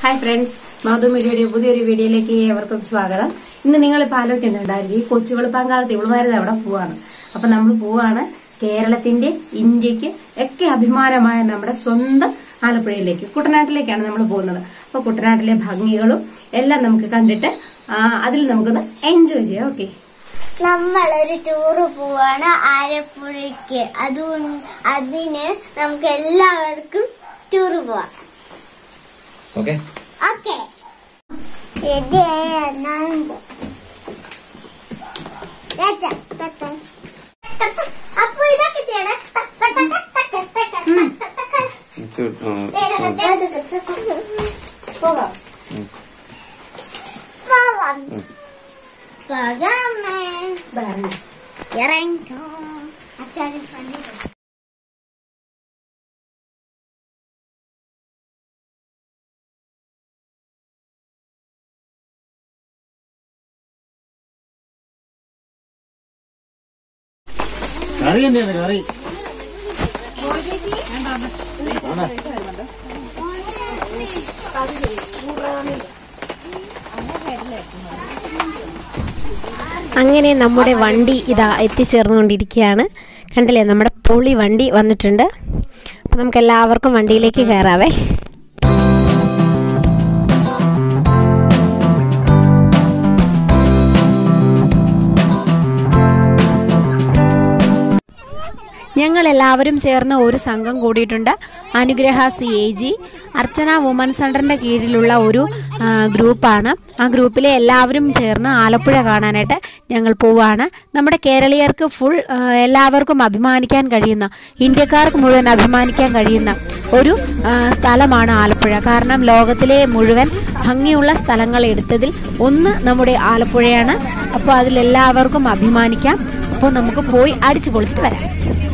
Hi friends, മധു മീഡിയയുടെ പുതിയൊരു വീഡിയോയിലേക്ക് ഏവർക്കും സ്വാഗതം. ഇന്ന് നിങ്ങളിപ്പോൾ ആലോചിക്കുന്നുണ്ടായിരിക്കും ഈ കൊച്ചു വെളുപ്പാങ്കാലത്ത് ഇവളുമാരുത് അവിടെ പോവാണ്. അപ്പൊ നമ്മൾ പോവാണ് കേരളത്തിന്റെ, ഇന്ത്യക്ക് ഒക്കെ അഭിമാനമായ നമ്മുടെ സ്വന്തം ആലപ്പുഴയിലേക്ക്, കുട്ടനാട്ടിലേക്കാണ് നമ്മൾ പോകുന്നത്. അപ്പൊ കുട്ടനാട്ടിലെ ഭംഗികളും എല്ലാം നമുക്ക് കണ്ടിട്ട് അതിൽ നമുക്കൊന്ന് എൻജോയ് ചെയ്യാം. ഓക്കെ, നമ്മളൊരു ടൂറ് പോവാണ് ആലപ്പുഴയ്ക്ക്. അതിന് നമുക്ക് എല്ലാവർക്കും ടൂറ് പോവാം. ഓക്കെ ഓക്കെ, അപ്പൊ ഇതൊക്കെ ചെയ്യണം. പോകാം ഇറങ്ങോ അച്ഛൻ. കറി തന്നെയാണ് കറി. അങ്ങനെ നമ്മുടെ വണ്ടി ഇതാ എത്തിച്ചേർന്നുകൊണ്ടിരിക്കുകയാണ്. കണ്ടില്ലേ, നമ്മുടെ പൊളി വണ്ടി വന്നിട്ടുണ്ട്. അപ്പോൾ നമുക്ക് എല്ലാവർക്കും വണ്ടിയിലേക്ക് കയറാവേ. ഞങ്ങളെല്ലാവരും ചേർന്ന് ഒരു സംഘം കൂടിയിട്ടുണ്ട്. അനുഗ്രഹ CAG, അർച്ചന വുമൻസ് സെൻ്ററിൻ്റെ കീഴിലുള്ള ഒരു ഗ്രൂപ്പാണ്. ആ ഗ്രൂപ്പിലെ എല്ലാവരും ചേർന്ന് ആലപ്പുഴ കാണാനായിട്ട് ഞങ്ങൾ പോവുകയാണ്. നമ്മുടെ കേരളീയർക്ക് എല്ലാവർക്കും അഭിമാനിക്കാൻ കഴിയുന്ന, ഇന്ത്യക്കാർക്ക് മുഴുവൻ അഭിമാനിക്കാൻ കഴിയുന്ന ഒരു സ്ഥലമാണ് ആലപ്പുഴ. കാരണം ലോകത്തിലെ മുഴുവൻ ഭംഗിയുള്ള സ്ഥലങ്ങൾ എടുത്തതിൽ ഒന്ന് നമ്മുടെ ആലപ്പുഴയാണ്. അപ്പോൾ അതിലെല്ലാവർക്കും അഭിമാനിക്കാം. അപ്പോൾ നമുക്ക് പോയി അടിച്ചു പൊളിച്ചിട്ട് വരാം.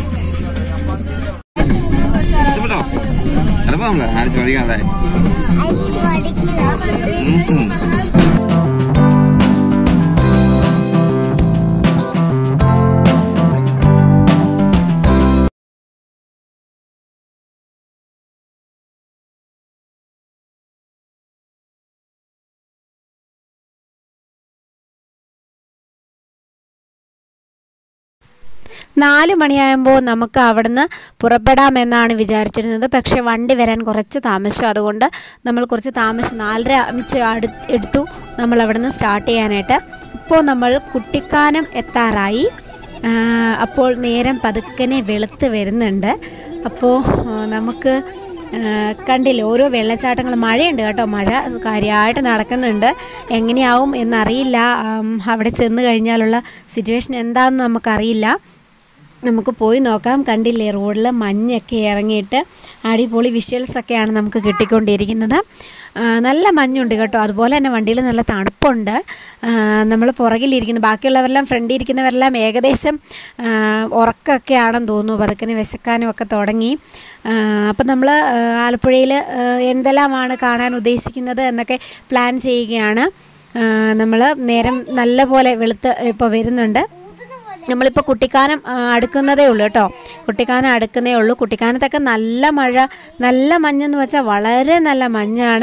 നാല് മണിയാകുമ്പോൾ നമുക്ക് അവിടുന്ന് പുറപ്പെടാമെന്നാണ് വിചാരിച്ചിരുന്നത്. പക്ഷേ വണ്ടി വരാൻ കുറച്ച് താമസിച്ചു. അതുകൊണ്ട് നമ്മൾ കുറച്ച് താമസിച്ചു, 4:30 എടുത്തു നമ്മൾ അവിടുന്ന് സ്റ്റാർട്ട് ചെയ്യാനായിട്ട്. ഇപ്പോൾ നമ്മൾ കുട്ടിക്കാനം എത്താറായി. അപ്പോൾ നേരം പതുക്കനെ വെളുത്ത് വരുന്നുണ്ട്. അപ്പോൾ നമുക്ക് കണ്ടില്ലേ ഓരോ വെള്ളച്ചാട്ടങ്ങൾ. മഴയുണ്ട് കേട്ടോ, മഴ കാര്യമായിട്ട് നടക്കുന്നുണ്ട്. എങ്ങനെയാവും എന്നറിയില്ല. അവിടെ ചെന്ന് കഴിഞ്ഞാലുള്ള സിറ്റുവേഷൻ എന്താണെന്ന് നമുക്കറിയില്ല. നമുക്ക് പോയി നോക്കാം. കണ്ടില്ലേ, റോഡിൽ മഞ്ഞൊക്കെ ഇറങ്ങിയിട്ട് അടിപൊളി വിഷ്വൽസൊക്കെയാണ് നമുക്ക് കിട്ടിക്കൊണ്ടിരിക്കുന്നത്. നല്ല മഞ്ഞുണ്ട് കേട്ടോ. അതുപോലെ തന്നെ വണ്ടിയിൽ നല്ല തണുപ്പുണ്ട്. നമ്മൾ പുറകിലിരിക്കുന്ന ബാക്കിയുള്ളവരെല്ലാം, ഫ്രണ്ടിൽ ഇരിക്കുന്നവരെല്ലാം ഏകദേശം ഉറക്കമൊക്കെയാണെന്ന് തോന്നുന്നു. പതുക്കനെ വിശക്കാനും ഒക്കെ തുടങ്ങി. അപ്പം നമ്മൾ ആലപ്പുഴയിൽ എന്തെല്ലാമാണ് കാണാൻ ഉദ്ദേശിക്കുന്നത് എന്നൊക്കെ പ്ലാൻ ചെയ്യുകയാണ്. നമ്മൾ നേരം നല്ല പോലെ വെളുത്ത് ഇപ്പോൾ വരുന്നുണ്ട്. നമ്മളിപ്പോൾ കുട്ടിക്കാനം അടുക്കുന്നതേ ഉള്ളൂ കേട്ടോ. കുട്ടിക്കാനം അടുക്കുന്നേ ഉള്ളൂ. കുട്ടിക്കാനത്തൊക്കെ നല്ല മഴ, നല്ല മഞ്ഞെന്ന് വെച്ചാൽ വളരെ നല്ല മഞ്ഞാണ്.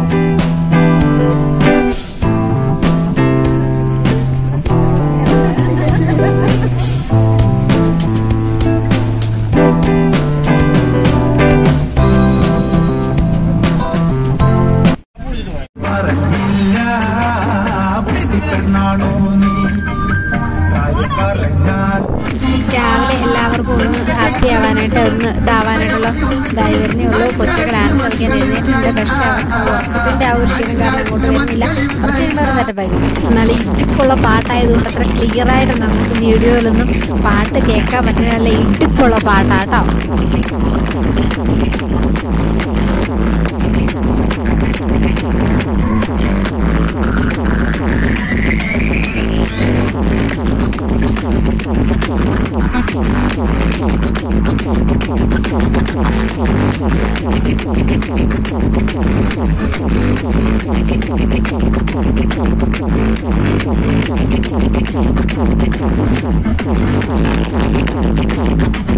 രാവിലെ എല്ലാവർക്കും ഒന്ന് ഹാപ്പി ആവാനായിട്ട്, ഒന്ന് ഇതാവാനായിട്ടുള്ള ഇതായി വരുന്നേ ഉള്ളൂ. കൊച്ചൊക്കെ ഡാൻസ് കളിക്കാൻ എഴുന്നേറ്റുണ്ട്. പക്ഷേ അവർക്ക് ഉറക്കത്തിൻ്റെ ആ ഒരു ക്ഷീണം കാരണം ഇങ്ങോട്ട് വരുന്നില്ല. കുറച്ച് കഴിയുമ്പോൾ ഒരു സെറ്റപ്പായിരിക്കും. നല്ല ഇടിപ്പുള്ള പാട്ടായതുകൊണ്ട് അത്ര ക്ലിയറായിട്ട് നമുക്ക് വീഡിയോയിലൊന്നും പാട്ട് കേൾക്കാൻ പറ്റില്ല. നല്ല ഇടിപ്പുള്ള പാട്ടാട്ടോ.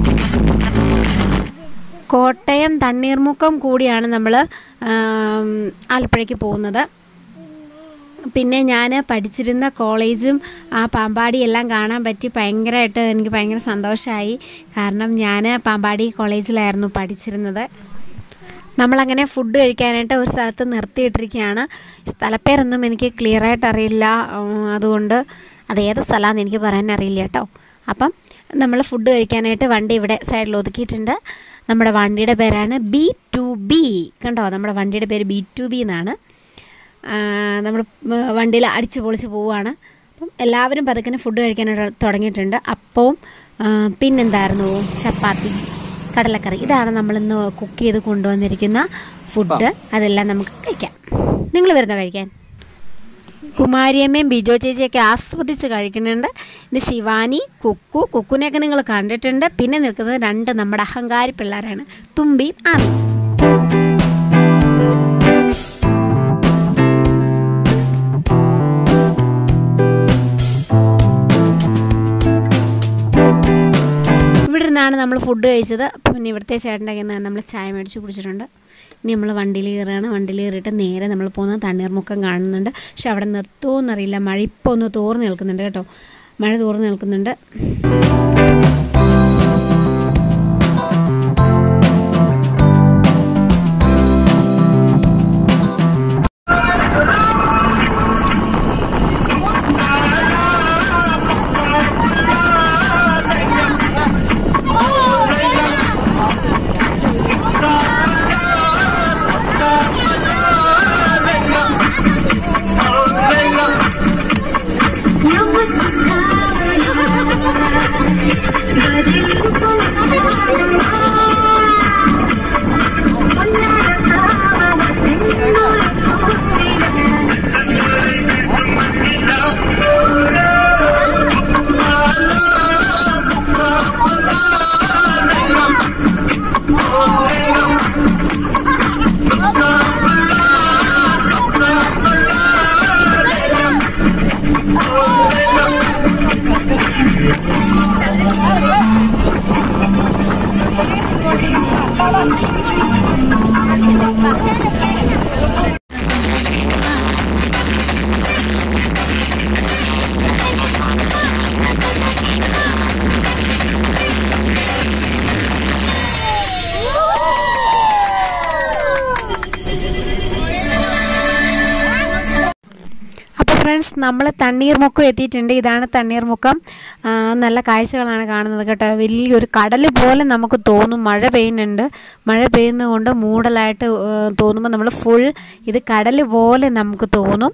കോട്ടയം തണ്ണീർമുക്കം കൂടിയാണ് നമ്മൾ ആലപ്പുഴയ്ക്ക് പോകുന്നത്. പിന്നെ ഞാൻ പഠിച്ചിരുന്ന കോളേജും ആ പാമ്പാടി എല്ലാം കാണാൻ പറ്റി. ഭയങ്കരമായിട്ട് എനിക്ക് ഭയങ്കര സന്തോഷമായി. കാരണം ഞാൻ പാമ്പാടി കോളേജിലായിരുന്നു പഠിച്ചിരുന്നത്. നമ്മളങ്ങനെ ഫുഡ് കഴിക്കാനായിട്ട് ഒരു സ്ഥലത്ത് നിർത്തിയിട്ടിരിക്കുകയാണ്. സ്ഥലപ്പേരൊന്നും എനിക്ക് ക്ലിയറായിട്ട് അറിയില്ല, അതുകൊണ്ട് അതേത് സ്ഥലമാണെന്ന് എനിക്ക് പറയാൻ അറിയില്ല കേട്ടോ. അപ്പം നമ്മൾ ഫുഡ് കഴിക്കാനായിട്ട് വണ്ടി ഇവിടെ സൈഡിൽ ഒതുക്കിയിട്ടുണ്ട്. നമ്മുടെ വണ്ടിയുടെ പേരാണ് B2B. കണ്ടോ, നമ്മുടെ വണ്ടിയുടെ പേര് B2B എന്നാണ്. നമ്മൾ വണ്ടിയിൽ അടിച്ചു പൊളിച്ച് പോവുകയാണ്. അപ്പം എല്ലാവരും പതുക്കെ ഫുഡ് കഴിക്കാനായിട്ട് തുടങ്ങിയിട്ടുണ്ട്. അപ്പവും പിന്നെന്തായിരുന്നു, ചപ്പാത്തി, കടലക്കറി. ഇതാണ് നമ്മളിന്ന് കുക്ക് ചെയ്ത് കൊണ്ടുവന്നിരിക്കുന്ന ഫുഡ്. അതെല്ലാം നമുക്ക് കഴിക്കാം. നിങ്ങൾ വരുന്നോ കഴിക്കാൻ? കുമാരിയമ്മയും ബിജോ ചേച്ചിയൊക്കെ ആസ്വദിച്ച് കഴിക്കുന്നുണ്ട്. ഇത് ശിവാനി, കുക്കുനെയൊക്കെ നിങ്ങൾ കണ്ടിട്ടുണ്ട്. പിന്നെ നിൽക്കുന്നത് 2 നമ്മുടെ അഹങ്കാരി പിള്ളേരാണ്, തുമ്പിയും ആമി. ഇവിടെ നിന്നാണ് നമ്മൾ ഫുഡ് കഴിച്ചത്. പിന്നെ ഇവിടുത്തെ ചേട്ടൻ്റെ കയ്യിൽ നിന്ന് നമ്മൾ ചായ മേടിച്ച് കുടിച്ചിട്ടുണ്ട്. ഇനി നമ്മൾ വണ്ടിയിൽ കയറുകയാണ്. വണ്ടിയിൽ കയറിയിട്ട് നേരെ നമ്മൾ പോകുന്നത് തണ്ണീർമുക്കം കാണുന്നുണ്ട്. പക്ഷെ അവിടെ നിർത്തുമോയെന്നറിയില്ല. മഴ ഇപ്പോൾ ഒന്ന് തോർന്ന് നിൽക്കുന്നുണ്ട് കേട്ടോ, മഴ തോർന്ന് നിൽക്കുന്നുണ്ട്. ഫ്രണ്ട്സ്, നമ്മൾ തണ്ണീർമുക്കം എത്തിയിട്ടുണ്ട്. ഇതാണ് തണ്ണീർമുക്കം. നല്ല കാഴ്ചകളാണ് കാണുന്നത് കേട്ടോ. വലിയൊരു കടൽ പോലെ നമുക്ക് തോന്നും. മഴ പെയ്യുന്നുണ്ട്. മഴ പെയ്യുന്നതുകൊണ്ട് മൂടലായിട്ട് തോന്നുമ്പോൾ നമ്മൾ ഫുൾ ഇത് കടൽ പോലെ നമുക്ക് തോന്നും.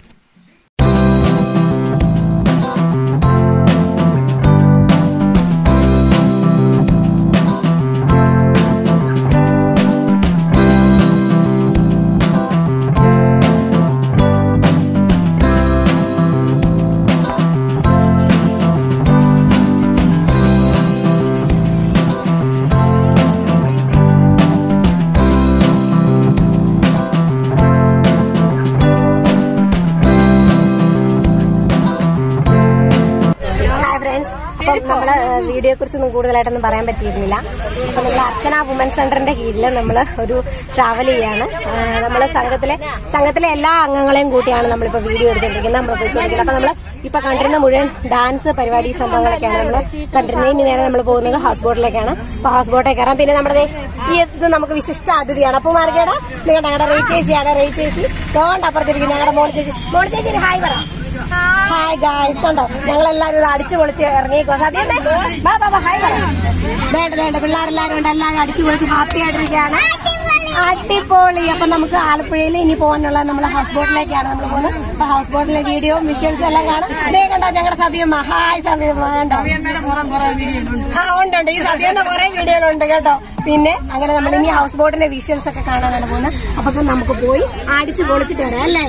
നമ്മൾ വീഡിയോയെ കുറിച്ചൊന്നും കൂടുതലായിട്ടൊന്നും പറയാൻ പറ്റിയിരുന്നില്ല. അപ്പം നമ്മൾ അർച്ചന വുമൻസ് സെന്ററിന്റെ കീഴിൽ നമ്മൾ ഒരു ട്രാവൽ ചെയ്യാണ്. നമ്മൾ സംഘത്തിലെ എല്ലാ അംഗങ്ങളെയും കൂട്ടിയാണ് നമ്മളിപ്പോൾ വീഡിയോ എടുത്തിരിക്കുന്നത്. നമ്മൾ പോയിക്കൊണ്ടിരിക്കുന്നത്. അപ്പം നമ്മൾ ഇപ്പൊ കണ്ടിരുന്ന മുഴുവൻ ഡാൻസ് പരിപാടി സംഭവങ്ങളൊക്കെയാണ് നമ്മൾ കണ്ടിരുന്നത്. ഇനി നേരെ നമ്മൾ പോകുന്നത് ഹൗസ് ബോട്ടിലേക്കാണ്. അപ്പൊ ഹൗസ് ബോട്ടിൽ കയറാം. പിന്നെ നമ്മുടെ ഈ ഇത് നമുക്ക് വിശിഷ്ട അതിഥിയാണ്. അപ്പൊ മാർഗയുടെ നിങ്ങളുടെ ഞങ്ങളുടെ റീ ചേച്ചിയാണ്. റീ ചേച്ചി തോണ്ട് അപ്പുറത്തിരിക്കും. ഞങ്ങളുടെ മോൾ ചേച്ചി ഒരു ഹായ് പറ. ഹായ് ഗായ്സ്, കണ്ടോ ഞങ്ങളെല്ലാരും ഇത് അടിച്ചു പൊളിച്ച് ഇറങ്ങിക്കോ. ഹായ് പറ. വേണ്ട പിള്ളേരെല്ലാരും ഉണ്ട്. എല്ലാരും അടിച്ചു പൊളിച്ച് ഹാപ്പി ആയിട്ടിരിക്കുകയാണ്. അടിപൊളി. അപ്പൊ നമുക്ക് ആലപ്പുഴയിൽ ഇനി പോകാനുള്ള നമ്മളെ ഹൗസ് ബോട്ടിലേക്കാണ് നമ്മൾ പോകുന്നത്. അപ്പൊ ഹൗസ് ബോട്ടിലെ വീഡിയോ വിഷ്വൽസ് എല്ലാം കാണും. ഇതേ കണ്ടോ ഞങ്ങളുടെ സഭ്യമ്മ. ഹായ് സഭ്യമ്മ. കണ്ടോ ഉണ്ട്. ഈ സഭ്യമ്മ കുറെ വീഡിയോകളുണ്ട് കേട്ടോ. പിന്നെ അങ്ങനെ നമ്മൾ ഇനി ഹൗസ് ബോട്ടിന്റെ വിഷ്വൽസ് ഒക്കെ കാണാനാണ് പോകുന്നത്. അപ്പൊ നമുക്ക് പോയി അടിച്ചു പൊളിച്ചിട്ട് വരാം അല്ലേ.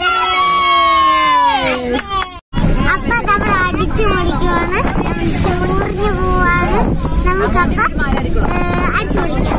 അപ്പൊ നമ്മൾ അടിച്ചു പൊളിക്കുവാണ്, ടൂറിന് പോവാണ്. നമുക്കപ്പം അടിച്ചു പൊളിക്കാം.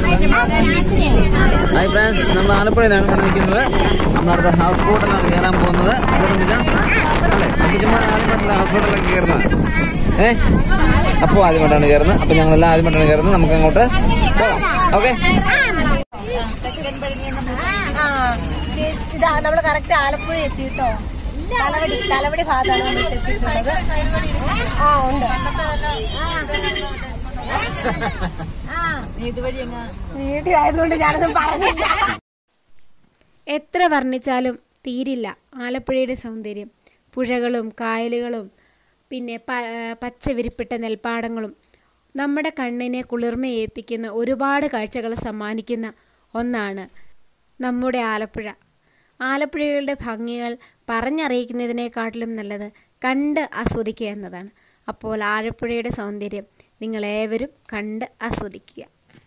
ഹായ് ഫ്രണ്ട്സ്, നമ്മൾ ആലപ്പുഴയിലാണ് നിൽക്കുന്നത്. നമ്മളടുത്ത ഹൗസ് ബോട്ടിലാണ് കയറാൻ പോകുന്നത്. അതൊന്നുമില്ല അല്ലേ, നമുക്ക് ചുമ്മാ ആദ്യമായിട്ടല്ല ഹൗസ് ബോട്ടിലൊക്കെ കയറുന്നത്. അപ്പോൾ ആദ്യമായിട്ടാണ് കയറുന്നത്. അപ്പൊ ഞങ്ങളെല്ലാം ആദ്യമായിട്ടാണ് കയറുന്നത്. നമുക്ക് അങ്ങോട്ട് പോകാം. ഓക്കെ. ഇതാ നമ്മൾ കറക്റ്റ് ആലപ്പുഴ എത്തിയിട്ടോ. തലവടി ഭാഗത്താണ് നമ്മൾ എത്തിയിട്ടുള്ളത്. ഉണ്ട്. വീഡിയോ ആയതുകൊണ്ട് ഞാനൊന്നും പറഞ്ഞില്ല. എത്ര വർണ്ണിച്ചാലും തീരില്ല ആലപ്പുഴയുടെ സൗന്ദര്യം. പുഴകളും കായലുകളും പിന്നെ പച്ച വിരിപ്പിട്ട നെൽപ്പാടങ്ങളും നമ്മുടെ കണ്ണിനെ കുളിർമയേൽപ്പിക്കുന്ന ഒരുപാട് കാഴ്ചകൾ സമ്മാനിക്കുന്ന ഒന്നാണ് നമ്മുടെ ആലപ്പുഴ. ആലപ്പുഴയുടെ ഭംഗികൾ പറഞ്ഞറിയിക്കുന്നതിനേക്കാട്ടിലും നല്ലത് കണ്ട് ആസ്വദിക്കുക എന്നതാണ്. അപ്പോൾ ആലപ്പുഴയുടെ സൗന്ദര്യം നിങ്ങളേവരും കണ്ട് ആസ്വദിക്കുക.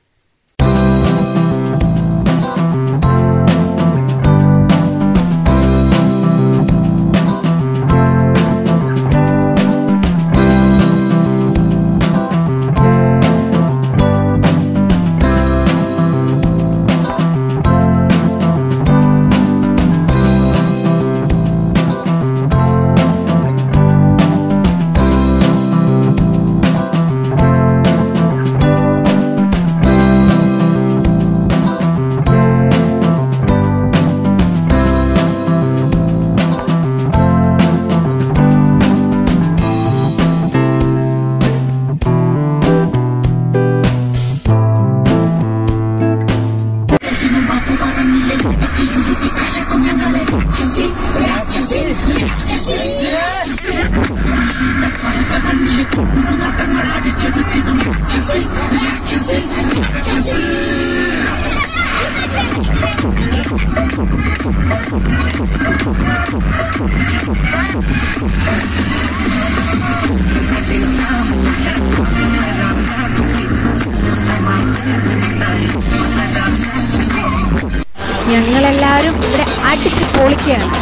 ഞങ്ങളെല്ലാവരും ഇവിടെ അടിച്ച് പൊളിക്കുകയാണ്.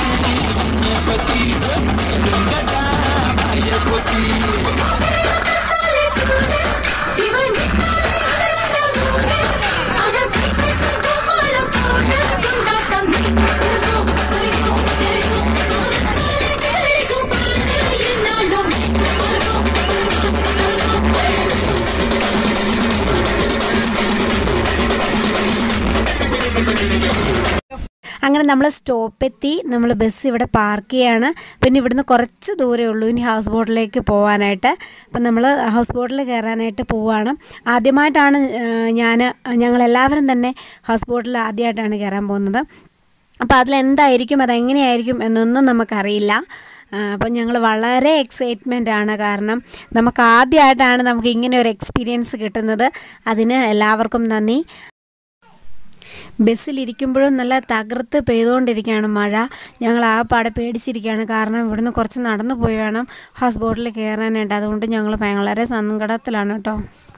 അങ്ങനെ നമ്മൾ സ്റ്റോപ്പെത്തി. നമ്മൾ ബസ് ഇവിടെ പാർക്ക് ചെയ്യാണ്. പിന്നെ ഇവിടുന്ന് കുറച്ച് ദൂരമേ ഉള്ളൂ ഇനി ഹൗസ് ബോട്ടിലേക്ക് പോകാനായിട്ട്. അപ്പം നമ്മൾ ഹൗസ് ബോട്ടിൽ കയറാനായിട്ട് പോവുകയാണ്. ആദ്യമായിട്ടാണ് ഞങ്ങളെല്ലാവരും തന്നെ ഹൗസ് ബോട്ടിൽ ആദ്യമായിട്ടാണ് കയറാൻ പോകുന്നത്. അപ്പോൾ അതിലെന്തായിരിക്കും അതെങ്ങനെയായിരിക്കും എന്നൊന്നും നമുക്കറിയില്ല. അപ്പം ഞങ്ങൾ വളരെ എക്സൈറ്റ്മെൻ്റ് ആണ്. കാരണം നമുക്ക് ആദ്യമായിട്ടാണ് നമുക്ക് ഇങ്ങനെ ഒരു എക്സ്പീരിയൻസ് കിട്ടുന്നത്. അതിന് എല്ലാവർക്കും നന്ദി. ബസ്സിലിരിക്കുമ്പോഴും നല്ല തകർത്ത് പെയ്തുകൊണ്ടിരിക്കുകയാണ് മഴ. ഞങ്ങൾ ആ പാടെ പേടിച്ചിരിക്കുകയാണ്. കാരണം ഇവിടുന്ന് കുറച്ച് നടന്നു പോയി വേണം ഹൗസ് ബോട്ടിൽ കയറാനായിട്ട്. അതുകൊണ്ട് ഞങ്ങൾ വളരെ സങ്കടത്തിലാണ് കേട്ടോ.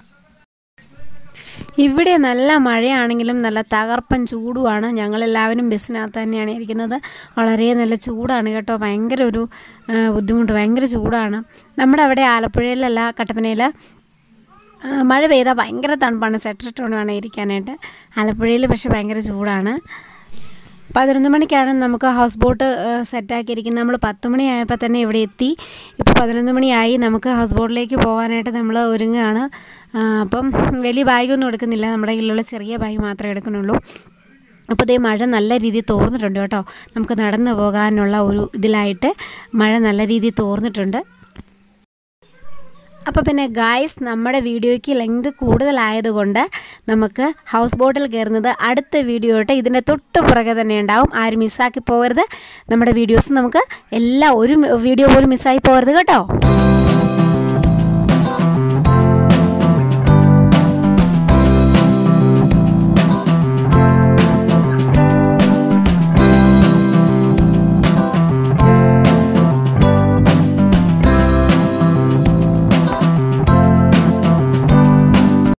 ഇവിടെ നല്ല മഴയാണെങ്കിലും നല്ല തകർപ്പൻ ചൂടുമാണ്. ഞങ്ങളെല്ലാവരും ബസ്സിനകത്ത് തന്നെയാണ് ഇരിക്കുന്നത്. വളരെ നല്ല ചൂടാണ് കേട്ടോ. ഭയങ്കര ഒരു ബുദ്ധിമുട്ട്, ഭയങ്കര ചൂടാണ്. നമ്മുടെ അവിടെ ആലപ്പുഴയിലല്ല, കട്ടപ്പനയിൽ മഴ പെയ്താൽ ഭയങ്കര തണുപ്പാണ്. സ്വെറ്റർ ഇട്ടുകൊണ്ട് വേണം ഇരിക്കാനായിട്ട്. ആലപ്പുഴയിൽ പക്ഷേ ഭയങ്കര ചൂടാണ്. 11 മണിക്കാണ് നമുക്ക് ഹൗസ് ബോട്ട് സെറ്റാക്കിയിരിക്കുന്നത്. നമ്മൾ 10 മണിയായപ്പോൾ തന്നെ ഇവിടെ എത്തി. ഇപ്പോൾ 11 മണിയായി. നമുക്ക് ഹൗസ് ബോട്ടിലേക്ക് പോകാനായിട്ട് നമ്മൾ ഒരുങ്ങുകയാണ്. അപ്പം വലിയ ബാഗൊന്നും എടുക്കുന്നില്ല. നമ്മുടെ കയ്യിലുള്ള ചെറിയ ബാഗ് മാത്രമേ എടുക്കുന്നുള്ളൂ. അപ്പോൾ ഇതേ മഴ നല്ല രീതിയിൽ തോർന്നിട്ടുണ്ട് കേട്ടോ. നമുക്ക് നടന്നു പോകാനുള്ള ഒരു ഇതിലായിട്ട് മഴ നല്ല രീതിയിൽ തോർന്നിട്ടുണ്ട്. അപ്പോൾ പിന്നെ ഗായ്സ്, നമ്മുടെ വീഡിയോയ്ക്ക് ലെങ്ത് കൂടുതലായതുകൊണ്ട് നമുക്ക് ഹൗസ് ബോട്ടിൽ കയറുന്നത് അടുത്ത വീഡിയോ ആയിട്ട് ഇതിൻ്റെ തൊട്ട് പുറകെ തന്നെ ഉണ്ടാവും. ആരും മിസ്സാക്കി പോകരുത്. നമ്മുടെ വീഡിയോസ് നമുക്ക് ഒരു വീഡിയോ പോലും മിസ്സായി പോകരുത് കേട്ടോ.